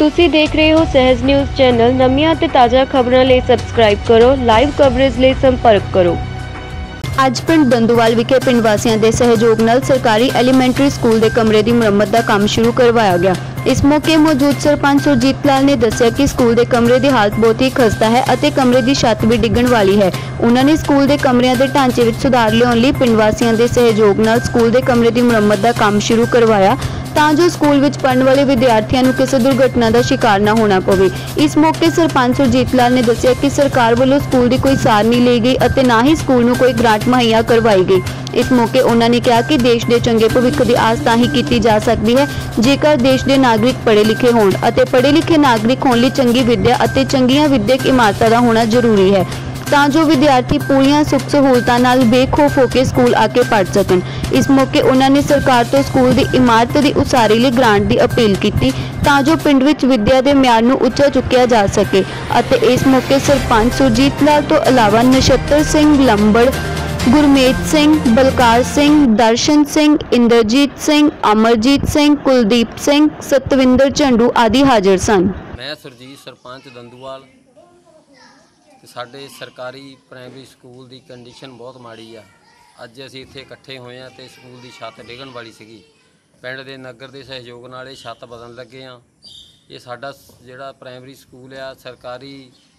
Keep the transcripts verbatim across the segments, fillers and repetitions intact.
ਤੁਸੀਂ ਦੇਖ ਰਹੇ ਹੋ ਸਹਿਜ ਨਿਊਜ਼ ਚੈਨਲ। ਨਵੀਆਂ ਤੇ ਤਾਜ਼ਾ ਖਬਰਾਂ ਲਈ ਸਬਸਕ੍ਰਾਈਬ ਕਰੋ। ਲਾਈਵ ਕਵਰੇਜ ਲਈ ਸੰਪਰਕ ਕਰੋ। ਅੱਜ ਪਿੰਡ ਦੰਦੂਵਾਲ ਵਿਖੇ ਪਿੰਡ ਵਾਸੀਆਂ ਦੇ ਸਹਿਯੋਗ ਨਾਲ ਸਰਕਾਰੀ ਐਲੀਮੈਂਟਰੀ ਸਕੂਲ ਦੇ ਕਮਰੇ ਦੀ ਮੁਰੰਮਤ ਦਾ ਕੰਮ ਸ਼ੁਰੂ ਕਰਵਾਇਆ ਗਿਆ। ਇਸ ਮੌਕੇ ਮੌਜੂਦ ਸਰਪੰਚ ਸੁਰਜੀਤ ਲਾਲ ਨੇ ਦੱਸਿਆ ਕਿ ਸਕੂਲ ਦੇ ਕਮਰੇ ਦੀ ਹਾਲਤ ਬਹੁਤ ਹੀ ਖਸਤਾ ਹੈ ਅਤੇ ਕਮਰੇ ਦੀ ਛੱਤ ਵੀ ਡਿੱਗਣ ਵਾਲੀ ਹੈ। ਉਹਨਾਂ ਨੇ ਸਕੂਲ ਦੇ ਕਮਰਿਆਂ ਦੇ ਢਾਂਚੇ ਵਿੱਚ ਸੁਧਾਰ ਲਿਆਉਣ ਲਈ ਪਿੰਡ ਵਾਸੀਆਂ ਦੇ ਸਹਿਯੋਗ ਨਾਲ ਸਕੂਲ ਦੇ ਕਮਰੇ ਦੀ ਮੁਰੰਮਤ ਦਾ ਕੰਮ ਸ਼ੁਰੂ ਕਰਵਾਇਆ ਤਾਂ ਜੋ ਸਕੂਲ ਵਿੱਚ ਪੜ੍ਹਨ ਵਾਲੇ ਵਿਦਿਆਰਥੀਆਂ ਨੂੰ ਕਿਸੇ ਦੁਰਘਟਨਾ ਦਾ ਸ਼ਿਕਾਰ ਨਾ ਹੋਣਾ ਪਵੇ। ਇਸ ਮੌਕੇ ਸਰਪੰਚ ਸੁਰਜੀਤ ਲਾਲ ਨੇ ਦੱਸਿਆ ਕਿ ਸਰਕਾਰ ਵੱਲੋਂ ਸਕੂਲ ਦੀ ਕੋਈ ਸਾਰ ਨਹੀਂ ਲਈ ਗਈ ਅਤੇ ਨਾ ਹੀ ਸਕੂਲ ਨੂੰ ਕੋਈ ਗ੍ਰਾਂਟ ਮੁਹੱਈਆ ਕਰਵਾਈ ਗਈ। ਇਸ ਮੌਕੇ ਉਹਨਾਂ ਨੇ ਕਿਹਾ ਕਿ ਦੇਸ਼ ਦੇ ਚੰਗੇ ਭਵਿੱਖ ਦੀ ਆਸ ਤਾਂ ਹੀ ਕੀਤੀ ਜਾ ਸਕਦੀ ਹੈ ਜੇਕਰ ਦੇਸ਼ ਦੇ ਨਾਗਰਿਕ ਪੜ੍ਹੇ ਲਿਖੇ ਹੋਣ ਅਤੇ ਪੜ੍ਹੇ ਲਿਖੇ ਨਾਗਰਿਕ ਹੋਣ ਲਈ ਚੰਗੀ ਵਿੱਦਿਆ ਅਤੇ ਚੰਗੀਆਂ ਵਿਦਿਅਕ ਇਮਾਰਤਾਂ ਦਾ ਹੋਣਾ ਜ਼ਰੂਰੀ ਹੈ ਤਾਂ ਜੋ ਵਿਦਿਆਰਥੀ ਪੂਰੀਆਂ ਸੁੱਖ ਸਹੂਲਤਾਂ ਨਾਲ ਬੇਖੌਫ ਹੋ ਕੇ ਸਕੂਲ ਆ ਕੇ ਪੜ੍ਹ ਸਕਣ। ਇਸ ਮੌਕੇ ਉਹਨਾਂ ਨੇ ਸਰਕਾਰ ਤੋਂ ਸਕੂਲ ਦੀ ਇਮਾਰਤ ਦੀ ਉਸਾਰੀ ਲਈ ਗ੍ਰਾਂਟ ਦੀ ਅਪੀਲ ਕੀਤੀ ਤਾਂ ਜੋ ਪਿੰਡ ਵਿੱਚ ਵਿੱਦਿਆ ਦੇ ਮਿਆਰ ਨੂੰ ਉੱਚਾ ਚੁੱਕਿਆ ਜਾ ਸਕੇ ਅਤੇ ਇਸ ਮੌਕੇ ਸਰਪੰਚ ਸੁਰਜੀਤ ਲਾਲ ਤੋਂ ਇਲਾਵਾ ਨਛੱਤਰ ਸਿੰਘ ਲੰਬੜ, ਗੁਰਮੇਤ ਸਿੰਘ, ਬਲਕਾਰ ਸਿੰਘ, ਦਰਸ਼ਨ ਸਿੰਘ, ਇੰਦਰਜੀਤ ਸਿੰਘ, ਅਮਰਜੀਤ ਸਿੰਘ, ਕੁਲਦੀਪ ਸਿੰਘ, ਸਤਵਿੰਦਰ ਝੰਡੂ ਆਦਿ ਹਾਜ਼ਰ ਸਨ। मैं सुरजीत सरपंच दंदूवाल ਤੇ ਸਾਡੇ ਸਰਕਾਰੀ ਪ੍ਰਾਇਮਰੀ ਸਕੂਲ ਦੀ ਕੰਡੀਸ਼ਨ ਬਹੁਤ ਮਾੜੀ ਆ। ਅੱਜ ਅਸੀਂ ਇੱਥੇ ਇਕੱਠੇ ਹੋਏ ਆ ਤੇ ਸਕੂਲ ਦੀ ਛੱਤ ਡਿੱਗਣ ਵਾਲੀ ਸੀਗੀ। ਪਿੰਡ ਦੇ ਨਗਰ ਦੇ ਸਹਿਯੋਗ ਨਾਲ ਇਹ ਛੱਤ ਬਦਲਣ ਲੱਗੇ ਆ। ਇਹ ਸਾਡਾ ਜਿਹੜਾ ਪ੍ਰਾਇਮਰੀ ਸਕੂਲ ਆ ਸਰਕਾਰੀ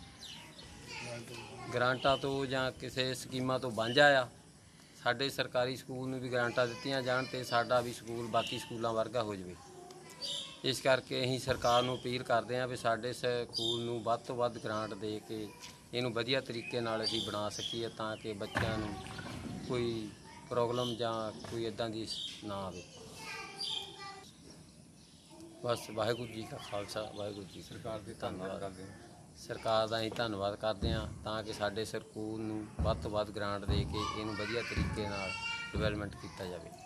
ਗ੍ਰਾਂਟਾਂ ਤੋਂ ਜਾਂ ਕਿਸੇ ਸਕੀਮਾਂ ਤੋਂ ਵਾਂਝਾ ਆ। ਸਾਡੇ ਸਰਕਾਰੀ ਸਕੂਲ ਨੂੰ ਵੀ ਗ੍ਰਾਂਟਾਂ ਦਿੱਤੀਆਂ ਜਾਣ ਤੇ ਸਾਡਾ ਵੀ ਸਕੂਲ ਬਾਕੀ ਸਕੂਲਾਂ ਵਰਗਾ ਹੋ ਜਾਵੇ। ਇਸ ਕਰਕੇ ਅਸੀਂ ਸਰਕਾਰ ਨੂੰ ਅਪੀਲ ਕਰਦੇ ਹਾਂ ਵੀ ਸਾਡੇ ਸਕੂਲ ਨੂੰ ਵੱਧ ਤੋਂ ਵੱਧ ਗ੍ਰਾਂਟ ਦੇ ਕੇ ਇਹਨੂੰ ਵਧੀਆ ਤਰੀਕੇ ਨਾਲ ਅਸੀਂ ਬਣਾ ਸਕੀਏ ਤਾਂ ਕਿ ਬੱਚਿਆਂ ਨੂੰ ਕੋਈ ਪ੍ਰੋਬਲਮ ਜਾਂ ਕੋਈ ਇੱਦਾਂ ਦੀ ਨਾ ਆਵੇ। ਬਸ ਵਾਹਿਗੁਰੂ ਜੀ ਕਾ ਖਾਲਸਾ, ਵਾਹਿਗੁਰੂ ਜੀ ਸਰਕਾਰ ਦੇ ਧੰਨਵਾਦ ਕਰਦੇ ਹਾਂ। ਸਰਕਾਰ ਦਾ ਅਸੀਂ ਧੰਨਵਾਦ ਕਰਦੇ ਹਾਂ ਤਾਂ ਕਿ ਸਾਡੇ ਸਕੂਲ ਨੂੰ ਵੱਧ ਤੋਂ ਵੱਧ ਗ੍ਰਾਂਟ ਦੇ ਕੇ ਇਹਨੂੰ ਵਧੀਆ ਤਰੀਕੇ ਨਾਲ ਡਿਵੈਲਪਮੈਂਟ ਕੀਤਾ ਜਾਵੇ।